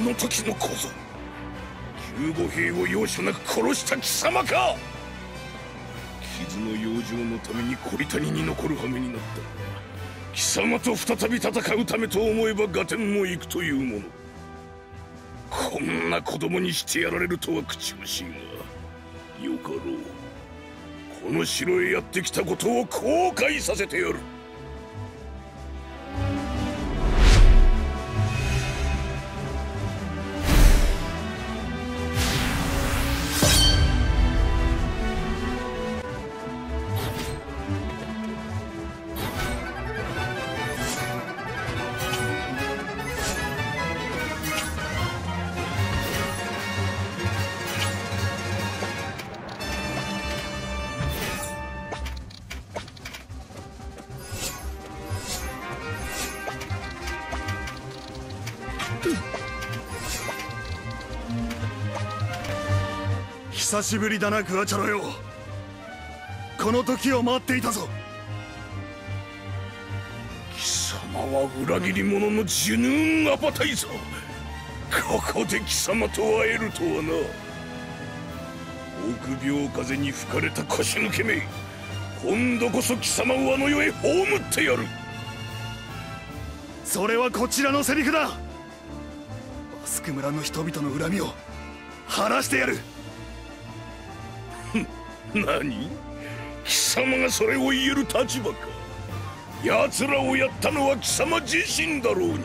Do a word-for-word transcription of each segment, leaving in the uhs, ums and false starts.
の時の小僧、救護兵を容赦なく殺した貴様か。傷の養生のためにコリタニに残る羽目になった。貴様と再び戦うためと思えば合点もいくというもの。こんな子供にしてやられるとは口惜しいが、よかろう。この城へやってきたことを後悔させてやる。 久しぶりだなグアチャロよ。この時を待っていたぞ。 貴様は裏切り者のジュヌーンアパタイザー。ここで貴様と会えるとはな。臆病風に吹かれた腰抜けめ、今度こそ貴様をあの世へ葬ってやる。 それはこちらのセリフだ。バスク村の人々の恨みを晴らしてやる。 何？貴様がそれを言える立場か。奴らをやったのは貴様自身だろうに。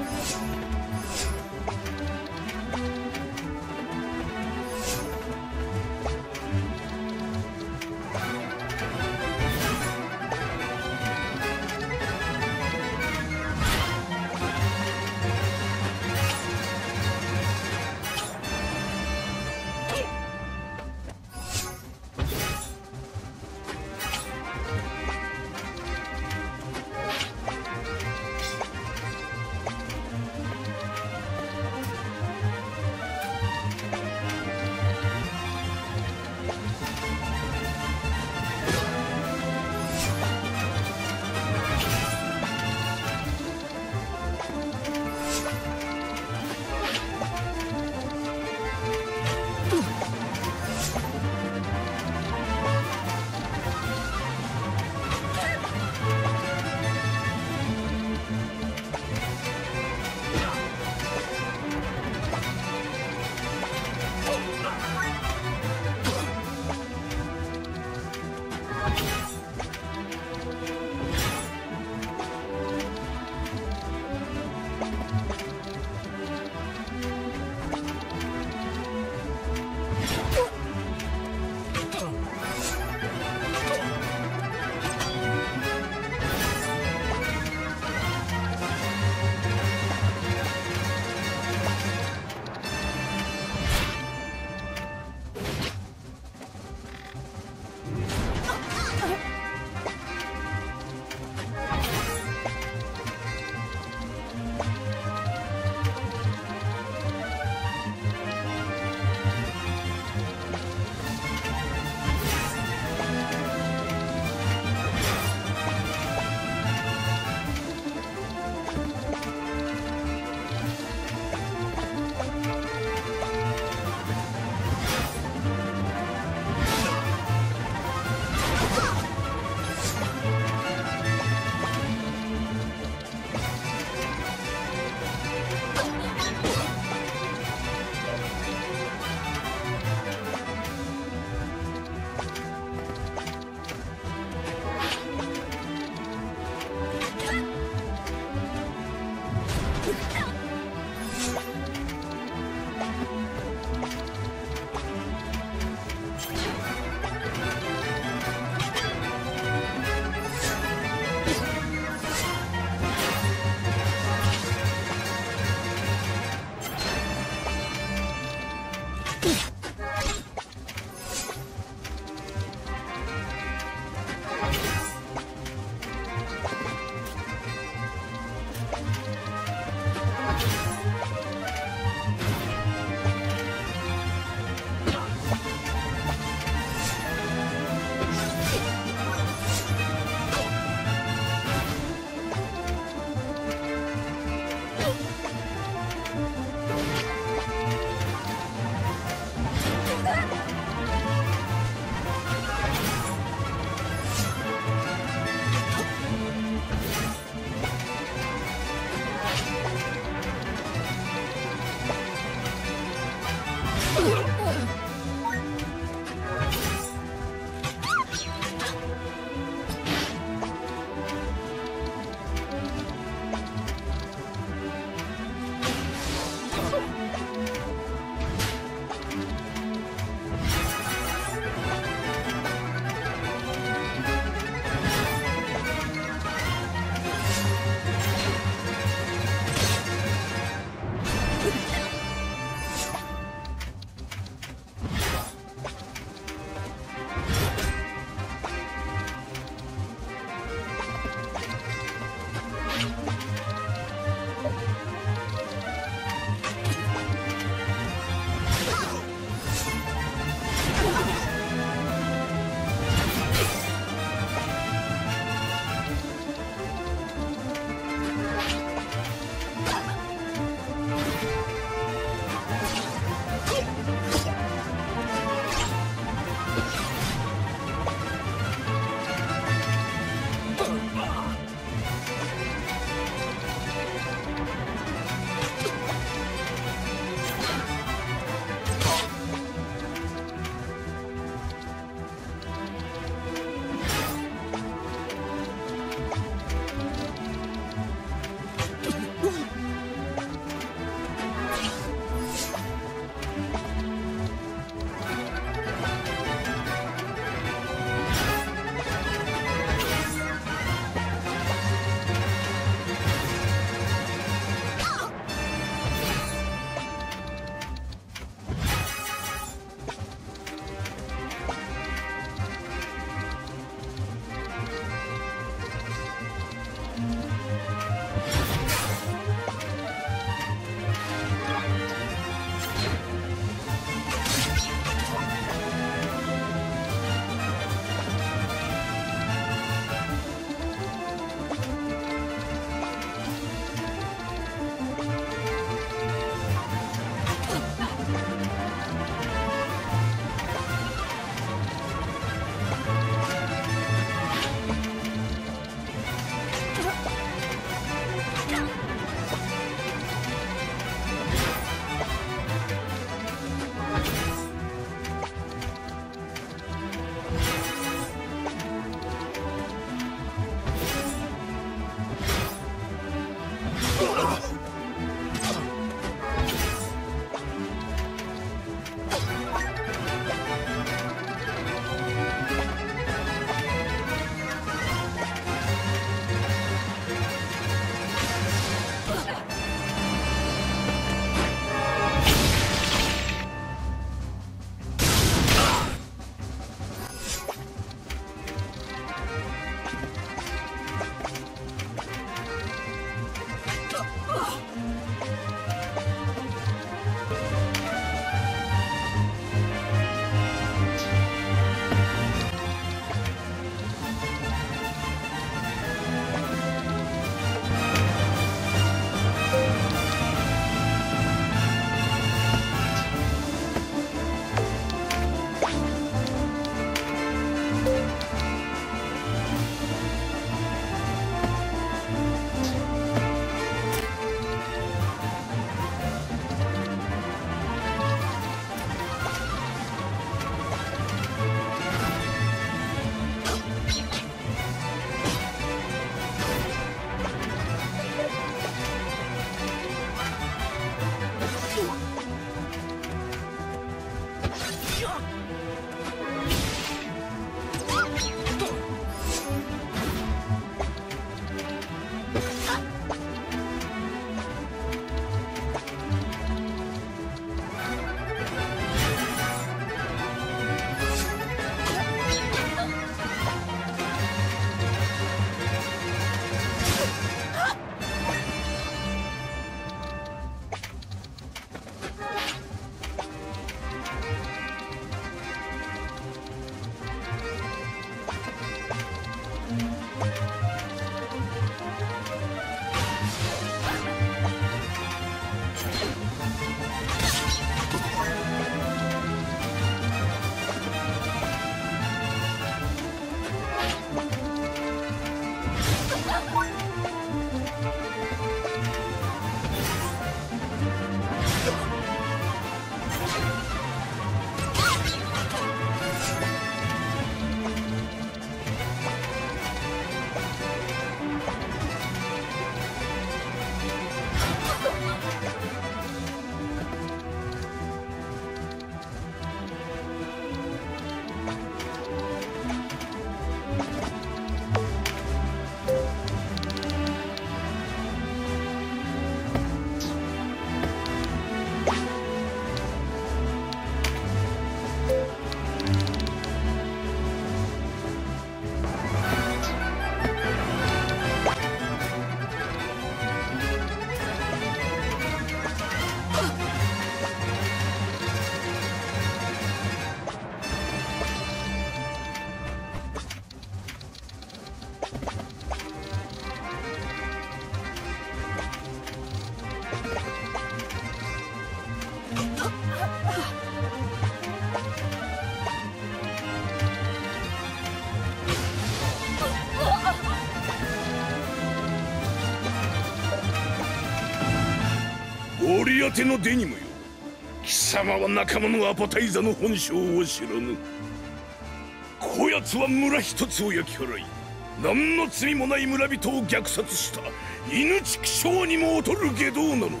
折り当てのデニムよ、貴様は仲間のアパタイザの本性を知らぬ。こやつは村一つを焼き払い、何の罪もない村人を虐殺した犬畜生にも劣る外道なのだ。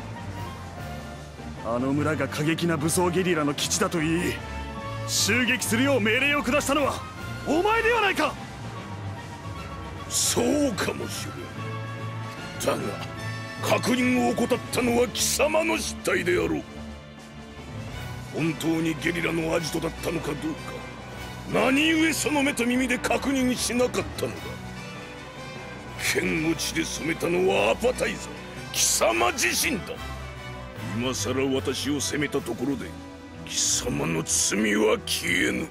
あの村が過激な武装ゲリラの基地だと言い、襲撃するよう命令を下したのはお前ではないか。 そうかもしれん。だが確認を怠ったのは貴様の失態であろう。本当にゲリラのアジトだったのかどうか、何故その目と耳で確認しなかったのだ。剣を血で染めたのはアパタイザ、貴様自身だ。今さら私を責めたところで貴様の罪は消えぬ。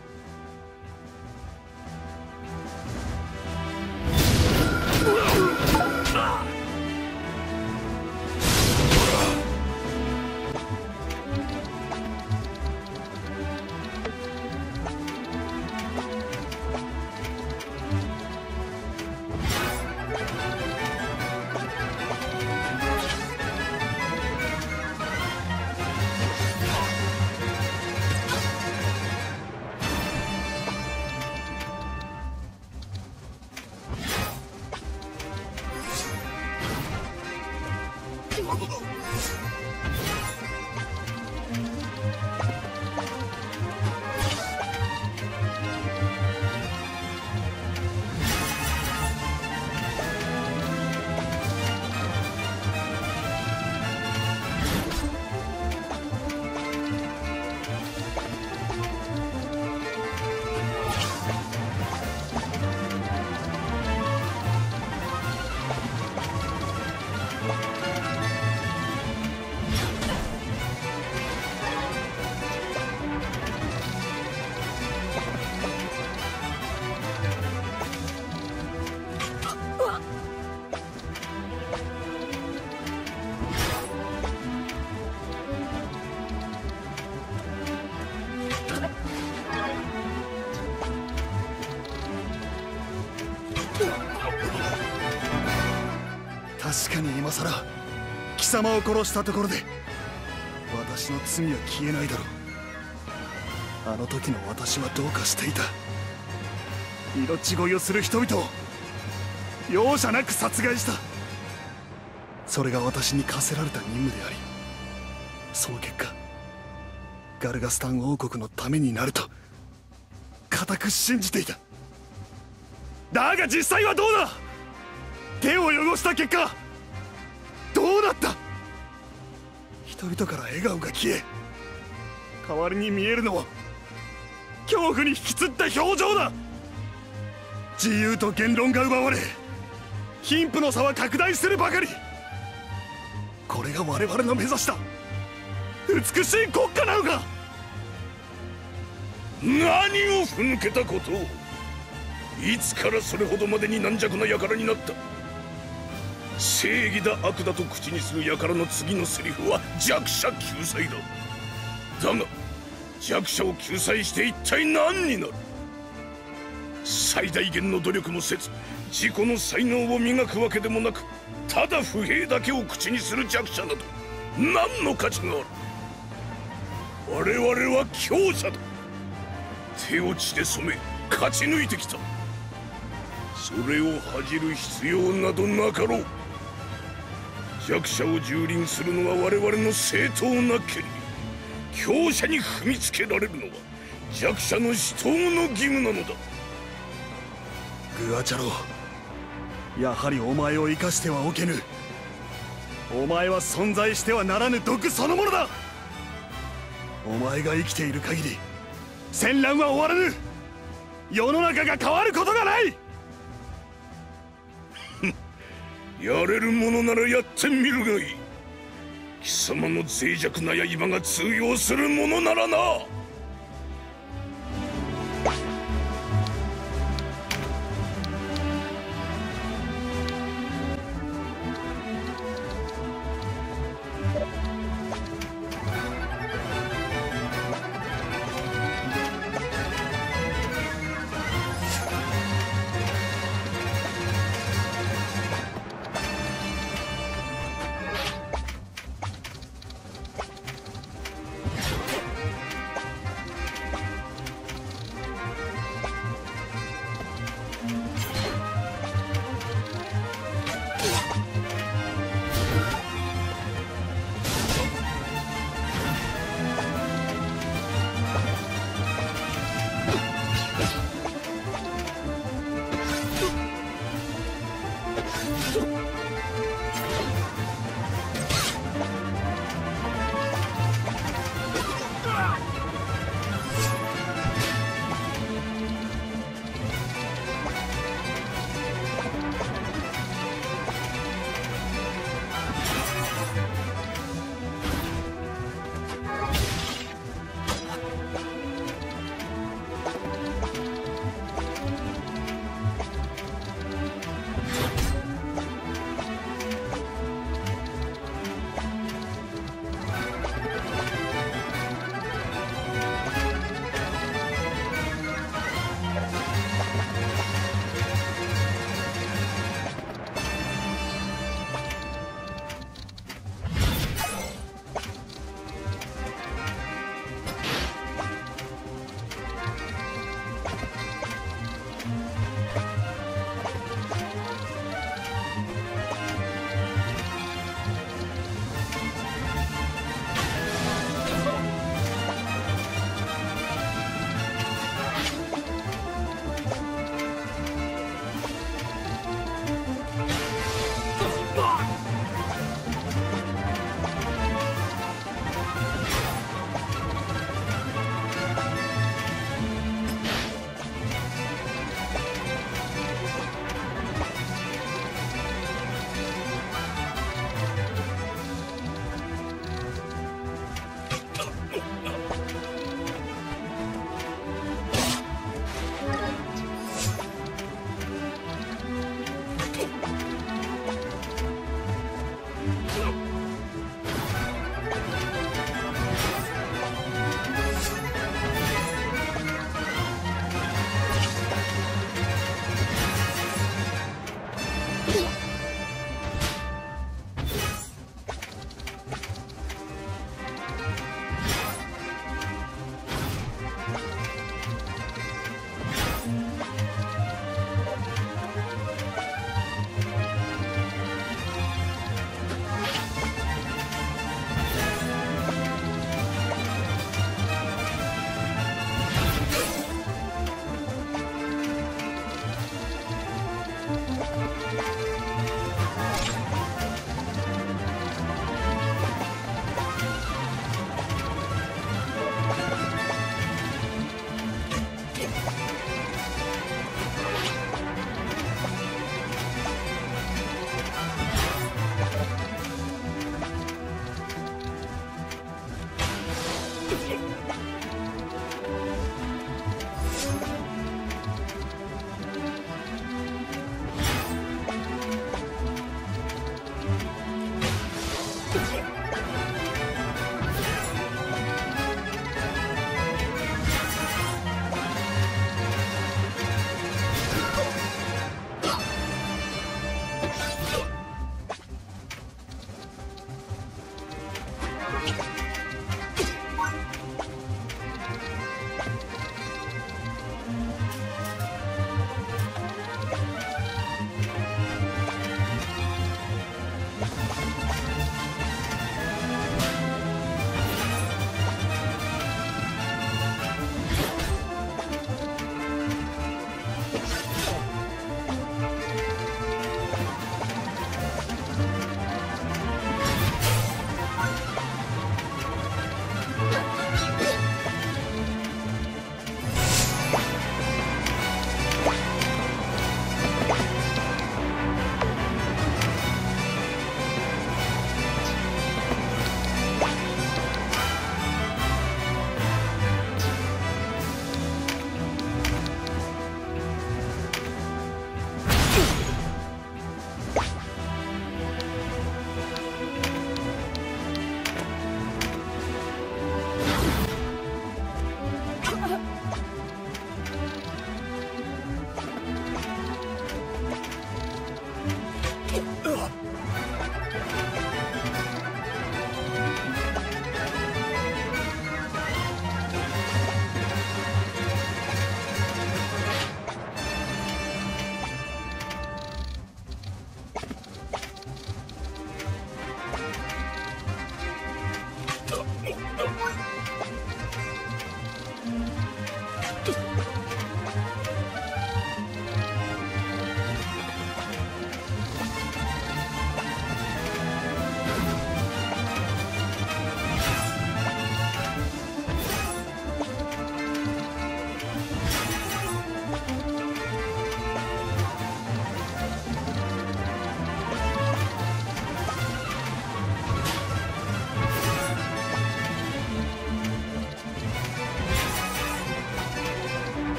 確かに今さら貴様を殺したところで私の罪は消えないだろう。あの時の私はどうかしていた。命乞いをする人々を容赦なく殺害した。それが私に課せられた任務であり、その結果ガルガスタン王国のためになると固く信じていた。だが実際はどうだ。手を汚した結果どうなった。人々から笑顔が消え、代わりに見えるのは恐怖に引きつった表情だ。自由と言論が奪われ、貧富の差は拡大するばかり。これが我々の目指した美しい国家なのか。 何をふぬけたことを。いつからそれほどまでに軟弱な輩になった。正義だ悪だと口にする輩の次のセリフは弱者救済だ。だが弱者を救済して一体何になる。最大限の努力もせず自己の才能を磨くわけでもなく、ただ不平だけを口にする弱者など何の価値がある。我々は強者だ。手を血で染め勝ち抜いてきた。それを恥じる必要などなかろう。弱者を蹂躙するのは我々の正当な権利。強者に踏みつけられるのは弱者の至等の義務なのだ。 グアチャロウ、やはりお前を生かしてはおけぬ。お前は存在してはならぬ毒そのものだ。お前が生きている限り戦乱は終わらぬ。世の中が変わることがない。 やれるものならやってみるがいい。貴様の脆弱な刃が通用するものならな。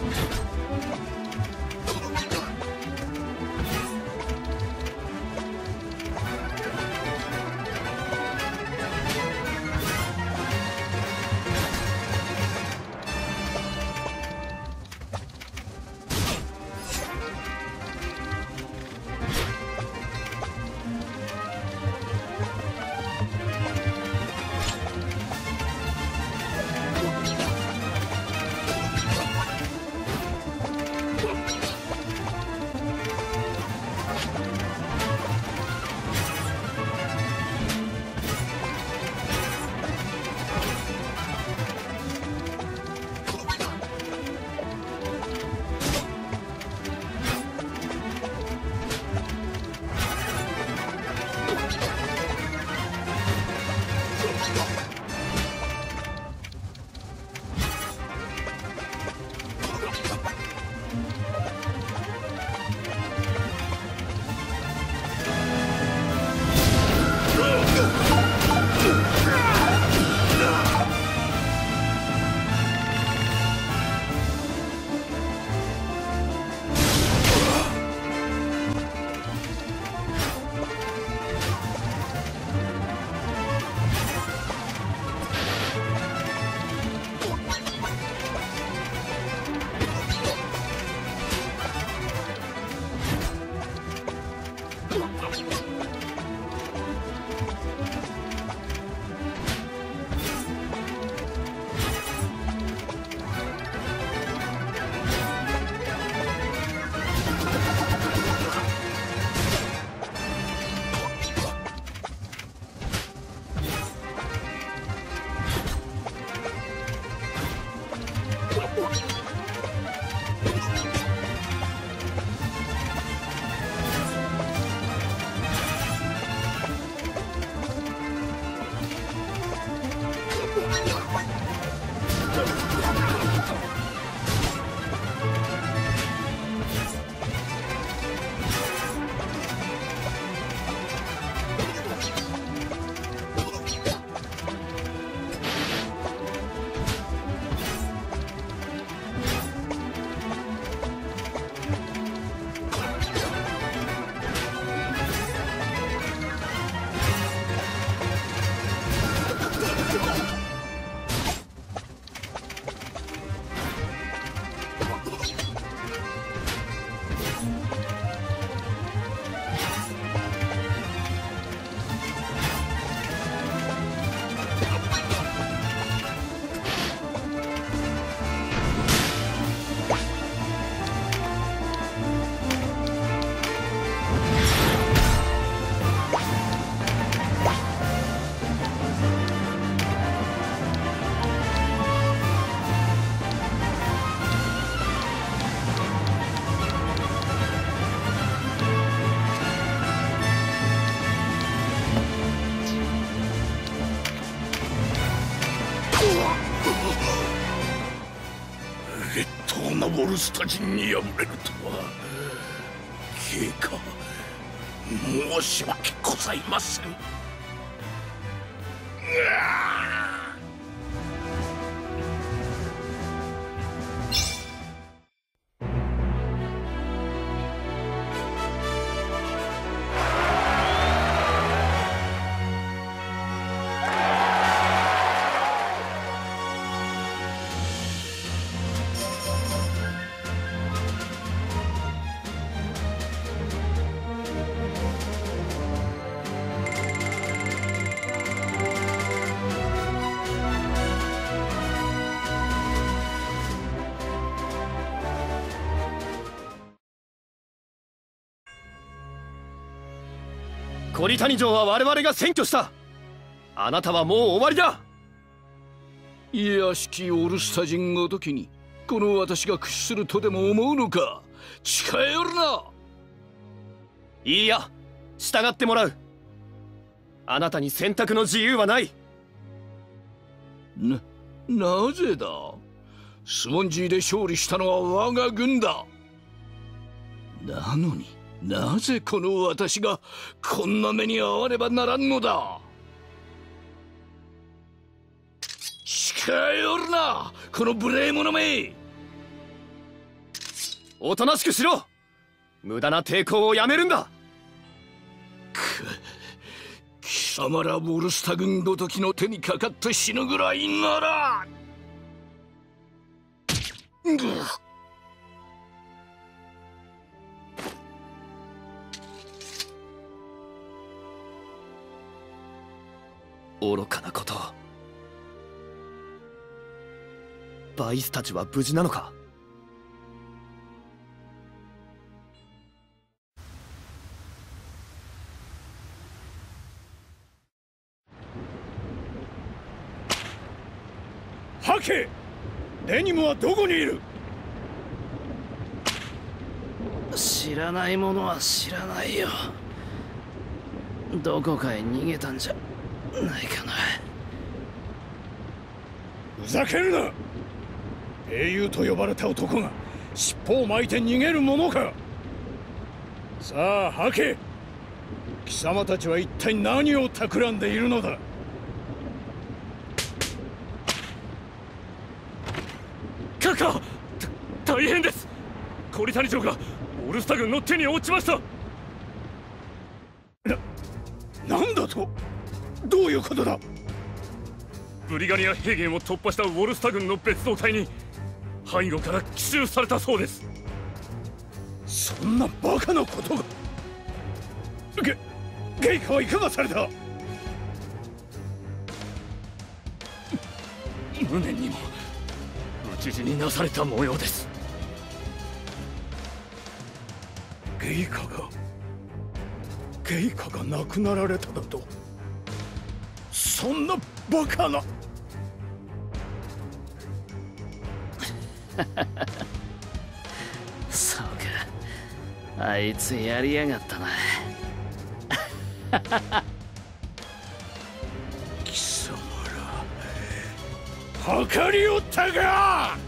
ウォルスタ人に敗れるとは陛下、申し訳ございません。 コリタニ城は我々が占拠した。あなたはもう終わりだ。 卑しきオルスタ人ごときにこの私が屈するとでも思うのか。近寄るな。 いいや、従ってもらう。あなたに選択の自由はない。 な、なぜだ。スモンジーで勝利したのは我が軍だ。なのになぜこの私がこんな目に遭わねばならんのだ。近寄るな、この無礼者め。 おとなしくしろ。無駄な抵抗をやめるんだ。 く貴様らウォルスタ軍ごときの手にかかって死ぬぐらいなら、うっ愚かなこと。バイスたちは無事なのか。 ハケ、デニムはどこにいる？ 知らないものは知らないよ。どこかへ逃げたんじゃないかな。 ふざけるな。英雄と呼ばれた男が尻尾を巻いて逃げるものか。さあハケ、貴様たちは一体何を企んでいるのだ。 カカ、た大変です。コリタニ城がオルスタ軍の手に落ちました。 な、なんだと？どういうことだ？ ブリガニア平原を突破したウォルスタ軍の別動隊に背後から奇襲されたそうです。 そんなバカなことが。ゲゲイカはいかがされた？ 無念にも討ち死になされた模様です。 ゲイカがゲイカが亡くなられただと？そんなバカな。 そうか、あいつやりやがったな。 貴様ら計りおったか。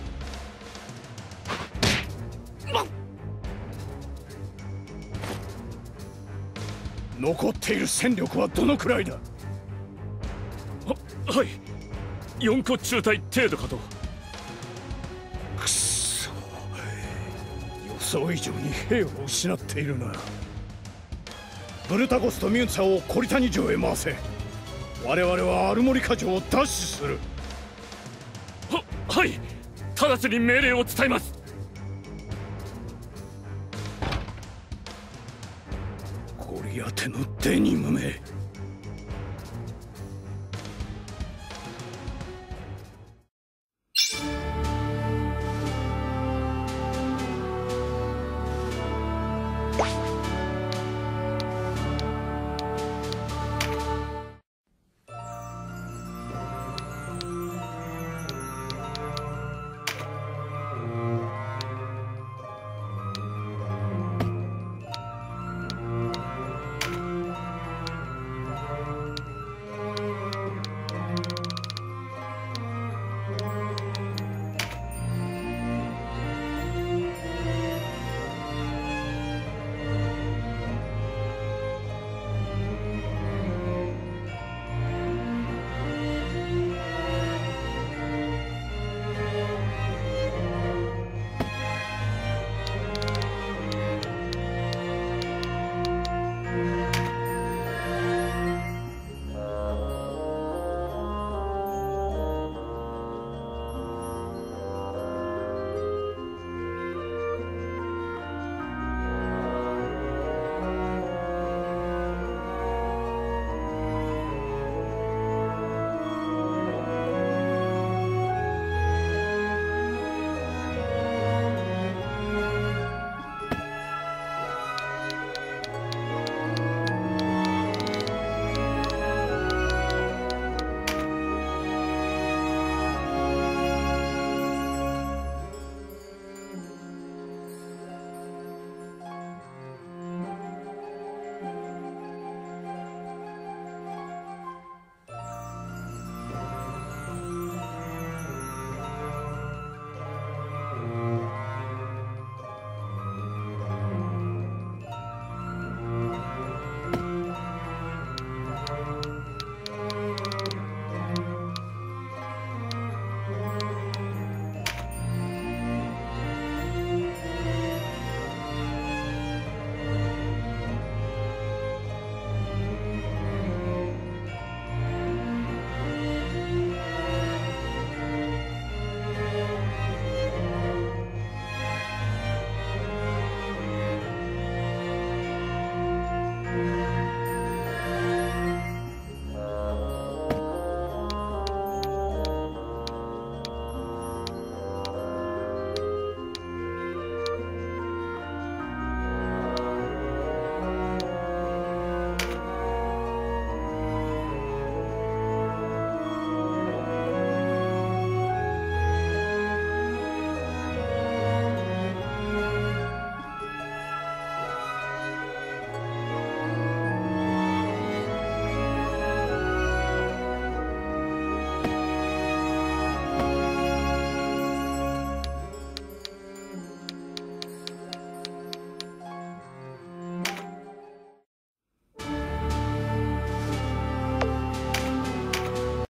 残っている戦力はどのくらいだ？ は、はい、四個中隊程度かと。 くっそ、予想以上に兵を失っているな。ブルタゴスとミュンツァをコリタニ城へ回せ。我々はアルモリカ城を奪取する。 は、はい、直ちに命令を伝えます。 ゴリアテのデニムめ。